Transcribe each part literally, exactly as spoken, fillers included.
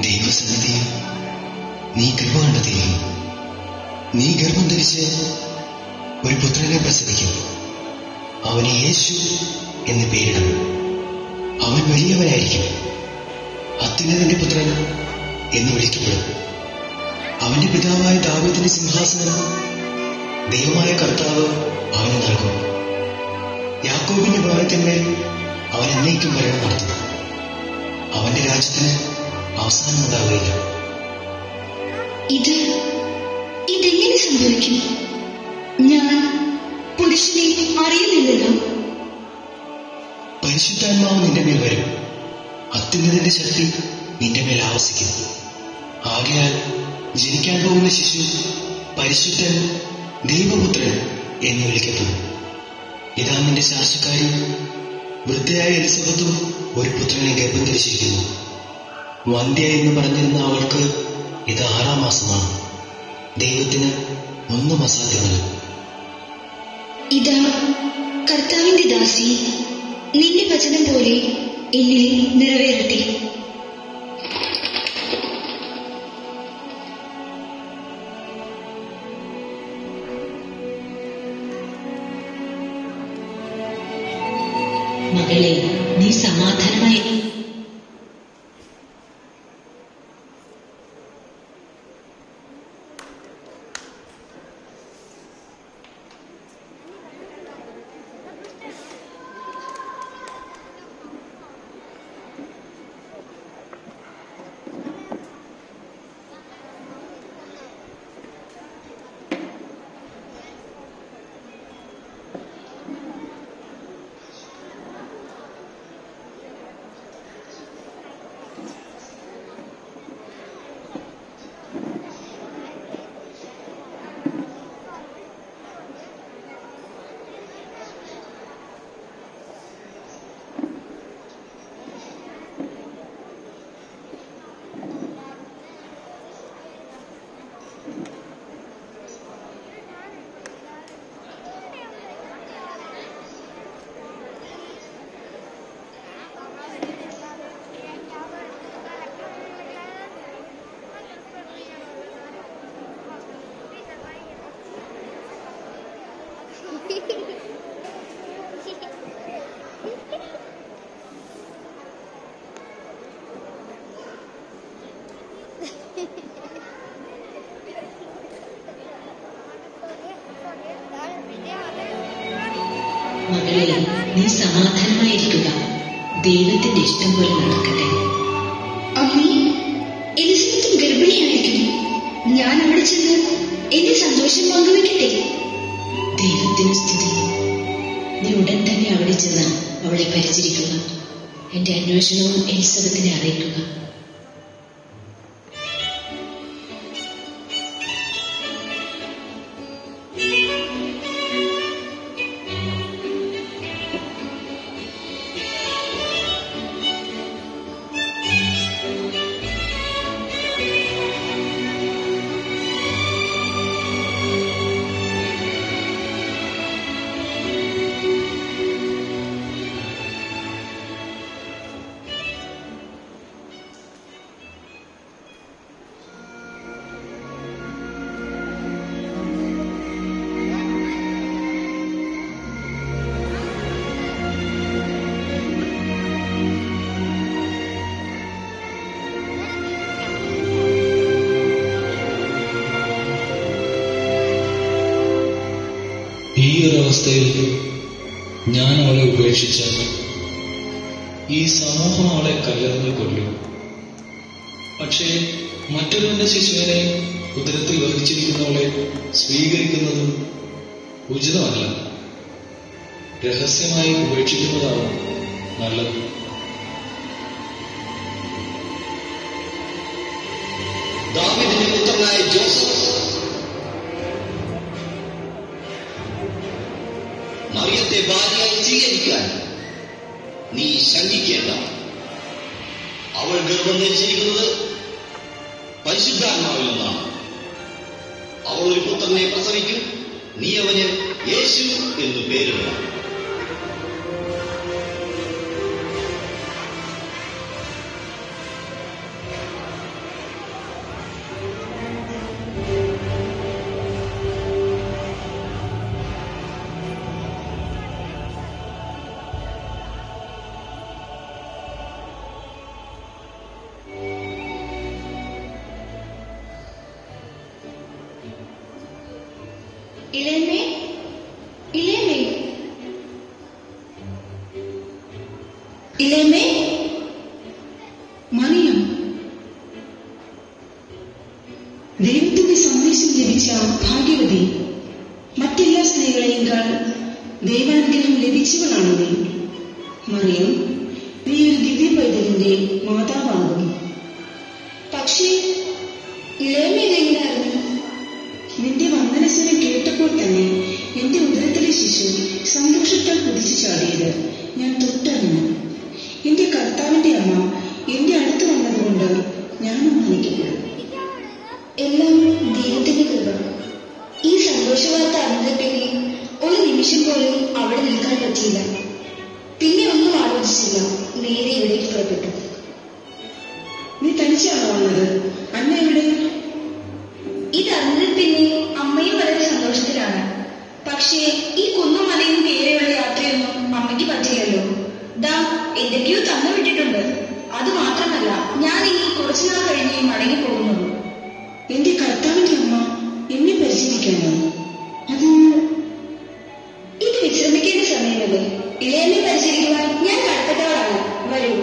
ദൈവസന്നിധിയിൽ നീ കൃപ കണ്ടെത്തിയിരിക്കും. നീ ഗർഭം ധരിച്ച് ഒരു പുത്രനെ പ്രസവിക്കും. അവന് യേശു എന്ന് പേരിടണം. അവൻ വലിയവനായിരിക്കും, അത്യുന്നതന്റെ പുത്രൻ എന്ന് വിളിക്കപ്പെടും. അവന്റെ പിതാവായ ദാവീദിന്റെ സിംഹാസനം ദൈവമായ കർത്താവ് അവന് നൽകും. യാക്കോബിന്റെ ഭവനത്തിന്മേൽ അവൻ എന്നേക്കും ഭരണം നടത്തും. അവന്റെ രാജ്യത്തിന് അവസാനമുണ്ടാവുകയില്ല. ഇത് ഇതെങ്ങനെ സംഭവിക്കും? ഞാൻ പുരുഷനെ അറിയുന്നില്ലല്ലോ. പരിശുദ്ധാത്മാവ് നിന്റെ മേൽ വരും, അത്യുന്നതന്റെ ശക്തി നിന്റെ മേൽ ആവസിക്കും. ആകയാൽ ജനിക്കാൻ പോകുന്ന ശിശു പരിശുദ്ധൻ, ദൈവപുത്രൻ എന്ന് വിളിക്കപ്പെടും. ഇതാ നിന്റെ ശാസ്ത്രക്കാരി വൃദ്ധയായ എലിസബത്തും ഒരു പുത്രനെ ഗർഭം ധരിച്ചിരിക്കുന്നു. വന്ധ്യ എന്ന് പറഞ്ഞിരുന്ന അവൾക്ക് ഇത് ആറാം മാസമാണ്. ദൈവത്തിന് ഒന്നും അസാധ്യമല്ല. ഇതാ കർത്താവിന്റെ ദാസി, നിന്റെ വചനം പോലെ എന്നിൽ നിറവേറട്ടെ. മകളെ, നീ സമാധാനമായി മകളെ, നീ സമാധാനമായിരിക്കുക. ദൈവത്തിന്റെ ഇഷ്ടം പോലെ നടക്കട്ടെ. അമ്മേ, എലിസബത്തും ഗർഭിണിയായിരിക്കുന്നു. ഞാൻ അവിടെ ചെന്ന് എന്റെ സന്തോഷം പങ്കുവെക്കട്ടെ. ദൈവത്തിന് സ്തുതി. നീ ഉടൻ തന്നെ അവിടെ ചെന്ന് അവളെ പരിചരിക്കുക. എന്റെ അന്വേഷണവും എലിസബത്തിനെ അറിയിക്കുക. ഈ ഒരു അവസ്ഥയിൽ ഞാൻ അവളെ ഉപേക്ഷിച്ചാൽ ഈ സമൂഹം അവളെ കല്ലെറിഞ്ഞ് കൊല്ലും. പക്ഷേ മറ്റൊരുവന്റെ ശിശുവിനെ ഉദരത്തിൽ വഹിച്ചിരിക്കുന്നവളെ സ്വീകരിക്കുന്നതും ഉചിതമല്ല. രഹസ്യമായി ഉപേക്ഷിക്കുന്നതാണ് നല്ലത്. ദാവീദിന്റെ പുത്രനായ ജോസഫ്, മറിയത്തെ ഭാര്യയായി സ്വീകരിക്കാൻ നീ ശങ്കിക്കേണ്ട. അവൾ ഗർഭം ധരിച്ചിരിക്കുന്നത് പരിശുദ്ധാത്മാവിൽ നിന്നാണ്. അവൾ ഒരു പുത്രനെ പ്രസവിക്കും. നീ അവന് യേശു എന്ന് പേരിടണം. ഇളയമേ, ഇളയമേ, ഇളയമേ, മറിയം, ദൈവത്തിന്റെ സന്ദേശം ലഭിച്ച ഭാഗ്യവതി. മറ്റെല്ലാ സ്ത്രീകളെക്കാൾ ദൈവാനുഗ്രഹം ലഭിച്ചവളാണ് നീ. മറിയം, നീ ഒരു ദിവ്യ പൈതലിന്റെ മാതാവാകും. പക്ഷേ ഇളയമേ ഇതെങ്ങനായിരുന്നു? നിന്റെ വന്ദനസ്വരം കേട്ടപ്പോൾ തന്നെ എന്റെ ഉദരത്തിലെ ശിശു സന്തോഷത്താൽ കുതിച്ചു ചാടിയത് ഞാൻ തൊട്ടറിഞ്ഞു. എന്റെ കർത്താവിന്റെ അമ്മ എന്റെ അടുത്ത് വന്നതുകൊണ്ട് ഞാൻ മാനിക്കപ്പെടും. എല്ലാം ദൈവത്തിന്റെ കൃപ. ഈ സന്തോഷവാർത്ത അറിഞ്ഞത് പിന്നെ ഒരു നിമിഷം പോലും അവിടെ നിൽക്കാൻ പറ്റിയില്ല. പിന്നെ ഒന്നും ആലോചിച്ചില്ല, നേരെ ഇവിടേക്ക് പുറപ്പെട്ടു. നീ തനിച്ചാണോ വന്നത്? അന്ന എവിടെ? ഇതറിഞ്ഞത് പിന്നെ അമ്മയും വളരെ സന്തോഷത്തിലാണ്. പക്ഷേ ഈ കുന്നും മലയും കയറിയുള്ള യാത്രയൊന്നും അമ്മയ്ക്ക് പറ്റില്ലല്ലോ. ദാ എന്തൊക്കെയോ തന്നു വിട്ടിട്ടുണ്ട്. അത് മാത്രമല്ല, ഞാൻ ഇനി കുറച്ചുനാൾ കഴിഞ്ഞേ മടങ്ങി പോകുന്നുള്ളൂ. എന്റെ കർത്താവിന്റെ അമ്മ എന്നെ പരിചരിക്കാനോ? അത് ഇത് വിശ്രമിക്കേണ്ട സമയമല്ലേ? ഇളയമ്മയെ പരിചരിക്കുവാൻ ഞാൻ കടപ്പെട്ടവളാണ്. വരൂ.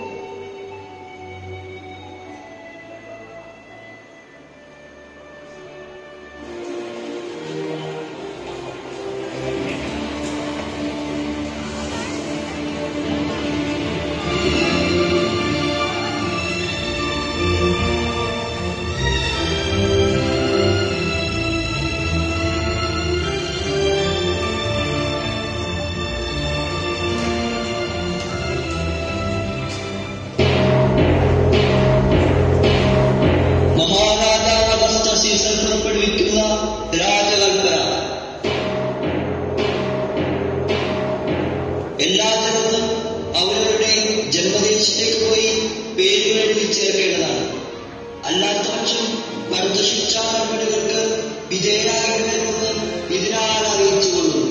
എല്ലാത്തിനും അവരവരുടെ ജന്മദേശത്തേക്ക് പോയി പേരുകൾ എഴുതി ചേർക്കേണ്ടതാണ്. അല്ലാത്ത പക്ഷം അടുത്ത ശിക്ഷാ നടപടികൾക്ക് വിധേയരാകേണ്ടതെന്ന് ഇതിനാൽ അറിയിച്ചുകൊള്ളുന്നു.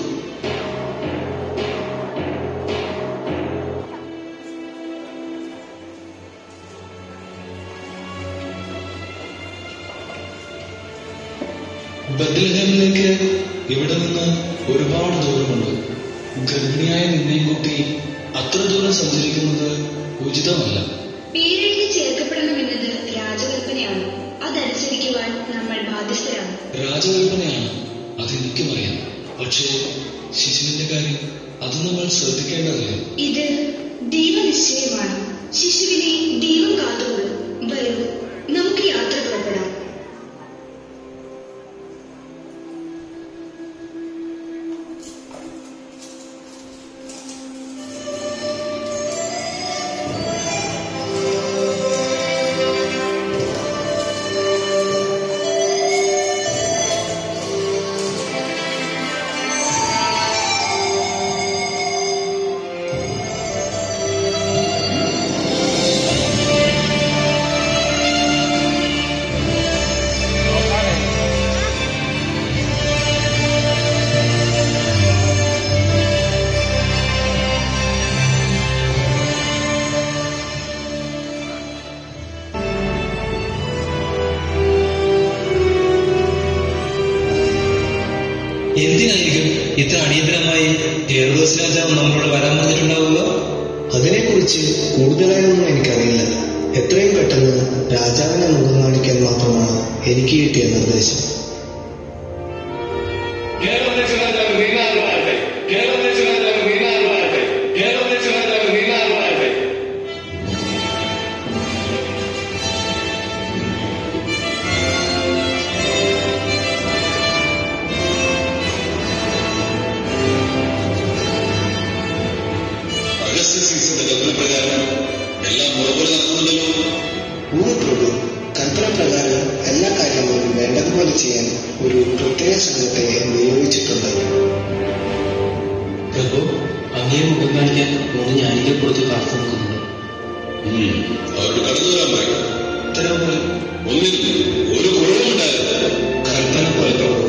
ബത്ലഹേമിലേക്ക് ഇവിടെ നിന്ന് ഒരുപാട് ദൂരമുണ്ട്. ഗർഭിണിയായ നിന്നെയും കുട്ടി അത്ര ദൂരം സഞ്ചരിക്കുന്നത് ഉചിതമല്ല. പേരെഴുതി ചേർക്കപ്പെടണമെന്നത് രാജകൽപ്പനയാണ്. അതനുസരിക്കുവാൻ നമ്മൾ ബാധ്യസ്ഥരാണ്. രാജകൽപ്പനയാണ്, അതെനിക്കുമറിയാം. പക്ഷേ ശിശുവിന്റെ കാര്യം അത് നമ്മൾ ശ്രദ്ധിക്കേണ്ടതല്ലേ? ഇത് ദൈവനിശ്ചയമാണ്. ശിശുവിനെ ദൈവം കാത്തുകൊള്ളും. വരൂ, നമുക്ക് യാത്ര പുറപ്പെടാം. എന്തിനായിരിക്കും ഇത്ര അടിയന്തരമായി ഹെറോദോസ് രാജാവ് നമ്മളോട് വരാൻ പറഞ്ഞിട്ടുണ്ടാവുക? അതിനെക്കുറിച്ച് കൂടുതലായൊന്നും എനിക്കറിയില്ല. എത്രയും പെട്ടെന്ന് രാജാവിനെ മുഖം കാണിക്കാൻ മാത്രമാണ് എനിക്ക് കിട്ടിയ നിർദ്ദേശം. കൽപ്പനപ്രകാരം എല്ലാ കാര്യങ്ങളും വേണ്ടതുപോലെ ചെയ്യാൻ ഒരു പ്രത്യേക സംഘത്തെ നിയോഗിച്ചിട്ടുണ്ട്. പ്രഭു, അങ്ങയെ മുഖം കാണിക്കാൻ ഒന്ന് ഞാനിക്കെ പുറത്ത് കാത്തു നോക്കുന്നുണ്ട്. അവരോട് കടന്നു വരാൻ പറയും. ഉത്തരവ് ഒന്നിനും ഒരു കുറവുണ്ടായത് കൽപ്പന പോലെ പ്രഭു.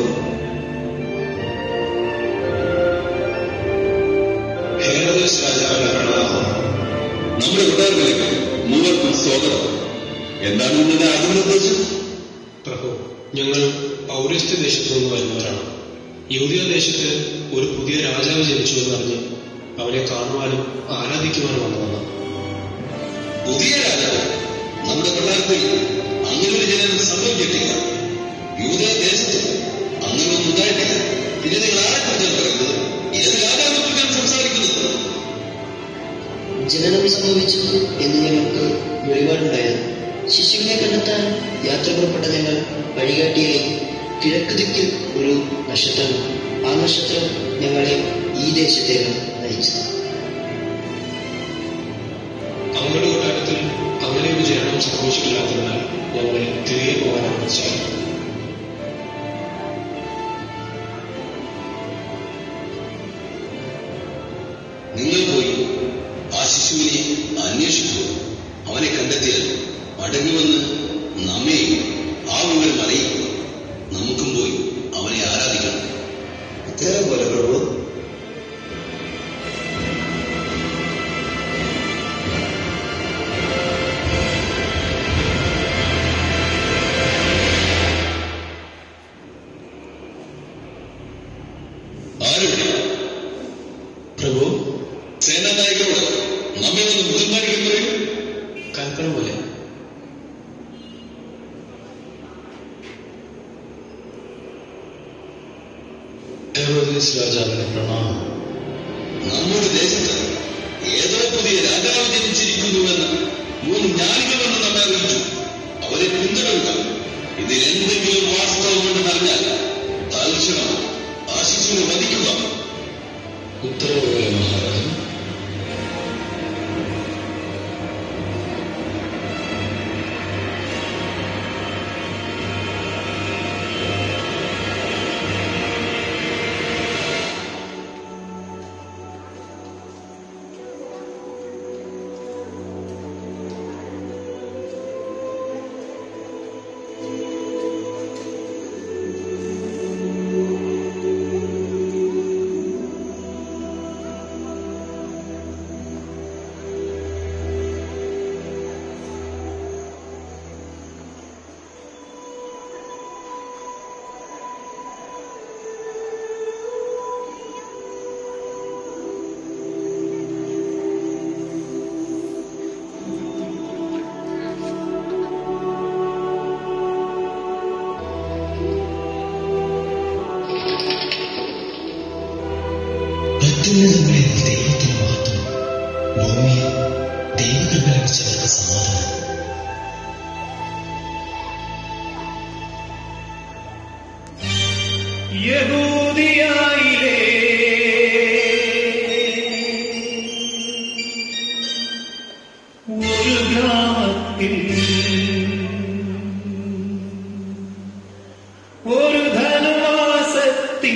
ഹെറോദോസ് രാജാവിന്റെ പ്രണാമം. നമ്മുടെ കൊട്ടാരത്തിലേക്ക് മൂവർക്കും സ്വാഗതം. എന്താണ് നിങ്ങളുടെ ആദ്യ നിർദ്ദേശം? പ്രഭു, ഞങ്ങൾ പൗരസ്ത്യ ദേശത്തു നിന്ന് വരുന്നവരാണ്. യഹൂദിയ ദേശത്ത് ഒരു പുതിയ രാജാവ് ജനിച്ചു എന്നറിഞ്ഞ് അവനെ കാണുവാനും ആരാധിക്കുവാനും വന്നതാണ്. പുതിയ രാജാവ് നമ്മുടെ പിള്ളേർക്കിൽ അങ്ങനെ ഒരു ജനം സംഭവിച്ചിട്ടില്ല. യൂദദേശത്ത് അങ്ങനെ ഒന്നും ഉണ്ടായിട്ടില്ല. പിന്നെ നിങ്ങൾ ആരെക്കുറിച്ചാണ് പറയുന്നത്? ഏത് രാജാവിനെ കുറിച്ചാണ് സംസാരിക്കുന്നത്? ജനനം സംഭവിച്ചു എന്ന് ഞങ്ങൾക്ക് വെളിപാടുണ്ടായിരുന്നു. ശിശുവിനെ കണ്ടെത്താൻ യാത്ര പുറപ്പെട്ട ഞങ്ങൾ വഴികാട്ടിയിലേക്ക് കിഴക്ക് ദിക്കിൽ ഒരു നക്ഷത്രം, ആ നക്ഷത്രം ഞങ്ങളെ ഈ ദേശത്തേക്ക് നയിച്ചു. അവരുടെ കൊട്ടാരത്തിൽ അങ്ങനെ ഒരു ജനനം സംഭവിച്ചിട്ടില്ലാത്തതിനാൽ ഞങ്ങളെ തിരികെ പോകാൻ അനുവദിച്ചു. നിങ്ങൾ പോയി ആ ശിശുവിനെ അന്വേഷിക്കുക. അവനെ കണ്ടെത്തിയാൽ മടങ്ങി വന്ന് നമ്മെയും ആ വിവരം അറിയിക്കുക. നമുക്കും പോയി അവനെ ആരാധിക്കണം. ഇത്തരം പോലെ പ്രഭു. ആരുടെ പ്രഭു, സേനാനായകരോട് നമ്മെ ഒന്ന് ബഹുമാനിക്കാൻ പറയൂ. കൽപ്പന പോലെ. ഹെറോദേസ് രാജാവിന് പ്രണാമം. നമ്മുടെ ദേശത്ത് ഏതോ പുതിയ രാജാവ് ജനിച്ചിരിക്കുന്നുവെന്ന് മൂന്ന് ജ്ഞാനികൾ വന്ന് നമ്മെ അറിയിച്ചു. അവരെ പിന്തുടരുക. ഇതിൽ എന്തെങ്കിലും വാസ്തവമുണ്ടെന്നറിഞ്ഞാൽ തൽക്ഷണം ആ ശിശുവിനെ വധിക്കുക. ഉത്തരവ് പോലെ മഹാരാജൻ. അത്യുന്നതങ്ങളിൽ ദൈവത്തിന് മഹത്വം, ഭൂമിയിൽ ദൈവകൃപ ലഭിച്ചവർക്ക് സമാധാനം. യഹൂദിയായിലെ ഒരു ഗ്രാമത്തിൽ ഒരു ധനുമാസത്തിൻ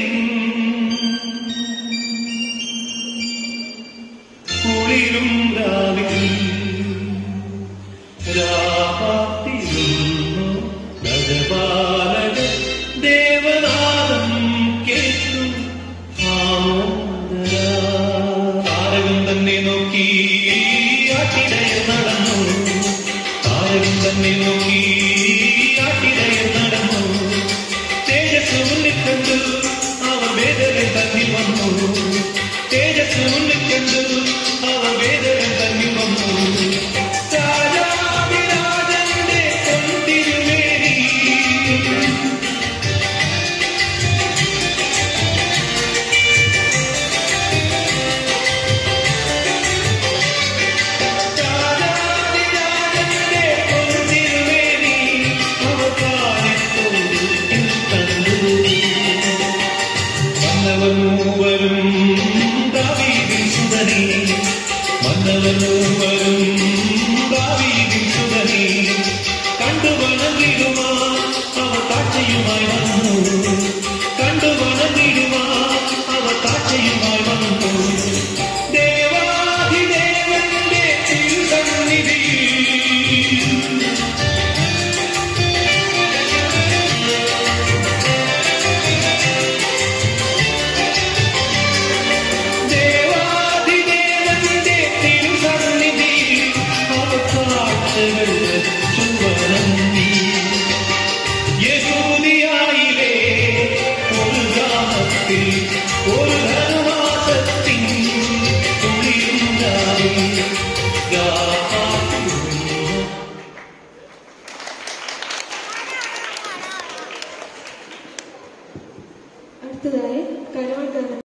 കുളിരും രാവിൽ രാപാത്തിരുന്നു ഗജപാലക ദേവനാദം കേട്ടു താരകം തന്നെ നോക്കി ആട്ടിടയർ നടന്നു. താരകം തന്നെ നോക്കി ആട്ടിടയർ നടന്നു. തേജസ് മുന്നിൽ കണ്ടു അവർ വേദന തന്നി വന്നു. തേജസ് മുന്നിൽ കണ്ടു അവർ വേദന തന്നി വന്നു. രാജാതിരാജന്റെ പൊൻതിരുമേനി രാജാതിരാജന്റെ പൊൻതിരുമേനി അവർ കാണിത്തോട് കണ്ടു. വന്നവർ മൂവരും ദാവീദിൻ സുതനേ, വന്നവർ മൂവരും ദാവീദിൻ സുതനേ. കണ്ടു വണങ്ങിടുവാൻ അവർ കാഴ്ചയുമായി വന്നു. കണ്ടു വണങ്ങിടുവാൻ അവർ കാഴ്ചയുമായി വന്നു. ദേവാധിദേവന്റെ തിരുസന്നിധിയിൽ ദേവാധിദേവന്റെ തിരുസന്നിധിയിൽ അവർ കാഴ്ചകൾ ചുവണങ്ങി. യഹൂദിയായിലെ ഗാ